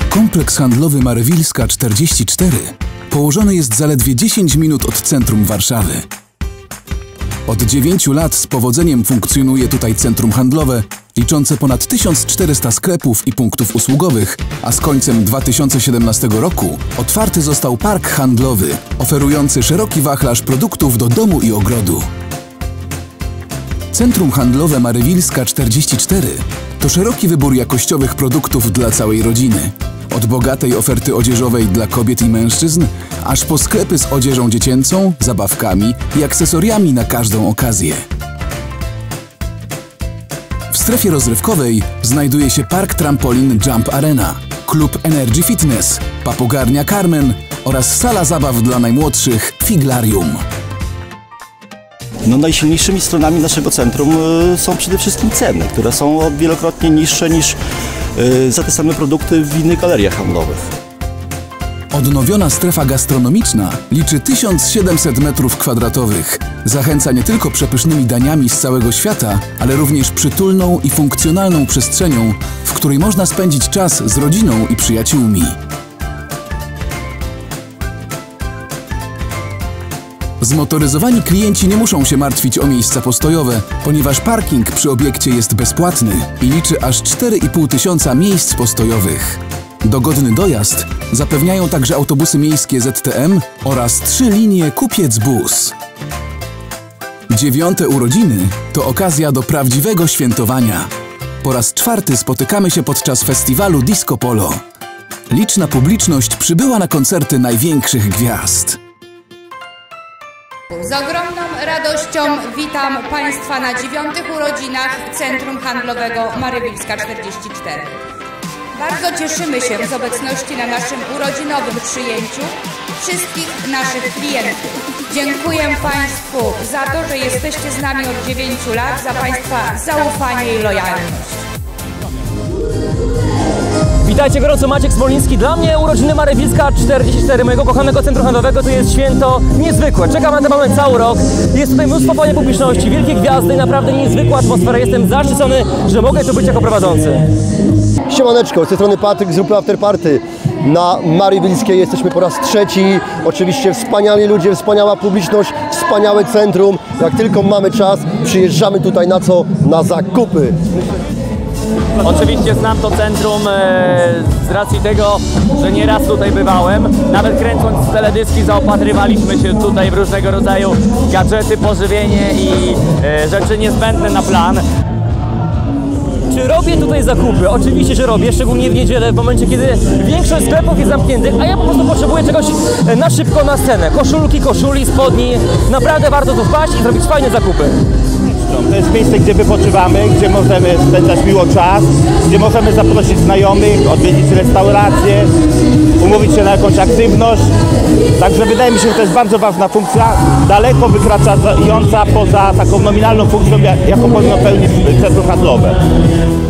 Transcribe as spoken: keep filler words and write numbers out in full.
Kompleks handlowy Marewilska czterdzieści cztery położony jest zaledwie dziesięć minut od centrum Warszawy. Od dziewięciu lat z powodzeniem funkcjonuje tutaj centrum handlowe liczące ponad tysiąc czterysta sklepów i punktów usługowych, a z końcem dwa tysiące siedemnastego roku otwarty został park handlowy oferujący szeroki wachlarz produktów do domu i ogrodu. Centrum handlowe Marewilska czterdzieści cztery to szeroki wybór jakościowych produktów dla całej rodziny. Od bogatej oferty odzieżowej dla kobiet i mężczyzn, aż po sklepy z odzieżą dziecięcą, zabawkami i akcesoriami na każdą okazję. W strefie rozrywkowej znajduje się park trampolin Jump Arena, klub Energy Fitness, papugarnia Carmen oraz sala zabaw dla najmłodszych Figlarium. No, najsilniejszymi stronami naszego centrum y, są przede wszystkim ceny, które są wielokrotnie niższe niż y, za te same produkty w innych galeriach handlowych. Odnowiona strefa gastronomiczna liczy tysiąc siedemset metrów kwadratowych. Zachęca nie tylko przepysznymi daniami z całego świata, ale również przytulną i funkcjonalną przestrzenią, w której można spędzić czas z rodziną i przyjaciółmi. Zmotoryzowani klienci nie muszą się martwić o miejsca postojowe, ponieważ parking przy obiekcie jest bezpłatny i liczy aż cztery i pół tysiąca miejsc postojowych. Dogodny dojazd zapewniają także autobusy miejskie Z T M oraz trzy linie Kupiec Bus. Dziewiąte urodziny to okazja do prawdziwego świętowania. Po raz czwarty spotykamy się podczas festiwalu Disco Polo. Liczna publiczność przybyła na koncerty największych gwiazd. Z ogromną radością witam Państwa na dziewiątych urodzinach Centrum Handlowego Marewilska czterdzieści cztery. Bardzo cieszymy się z obecności na naszym urodzinowym przyjęciu wszystkich naszych klientów. Dziękuję Państwu za to, że jesteście z nami od dziewięciu lat, za Państwa zaufanie i lojalność. Witajcie gorąco, Maciek Smoliński. Dla mnie urodziny Marewilska czterdzieści cztery, mojego kochanego centrum handlowego, to jest święto niezwykłe. Czekam na ten moment cały rok. Jest tutaj mnóstwo fajnej publiczności, wielkie gwiazdy, naprawdę niezwykła atmosfera. Jestem zaszczycony, że mogę tu być jako prowadzący. Siemaneczko, z tej strony Patryk z grupy After Party. Na Marewilskiej jesteśmy po raz trzeci. Oczywiście wspaniali ludzie, wspaniała publiczność, wspaniałe centrum. Jak tylko mamy czas, przyjeżdżamy tutaj na co? Na zakupy. Oczywiście znam to centrum e, z racji tego, że nieraz tutaj bywałem. Nawet kręcąc teledyski zaopatrywaliśmy się tutaj w różnego rodzaju gadżety, pożywienie i e, rzeczy niezbędne na plan. Czy robię tutaj zakupy? Oczywiście, że robię, szczególnie w niedzielę, w momencie, kiedy większość sklepów jest zamkniętych, a ja po prostu potrzebuję czegoś na szybko na scenę. Koszulki, koszuli, spodni. Naprawdę warto tu wpaść i zrobić fajne zakupy. To jest miejsce, gdzie wypoczywamy, gdzie możemy spędzać miło czas, gdzie możemy zaprosić znajomych, odwiedzić restaurację, umówić się na jakąś aktywność. Także wydaje mi się, że to jest bardzo ważna funkcja, daleko wykraczająca poza taką nominalną funkcją, jaką powinno pełnić centrum handlowe.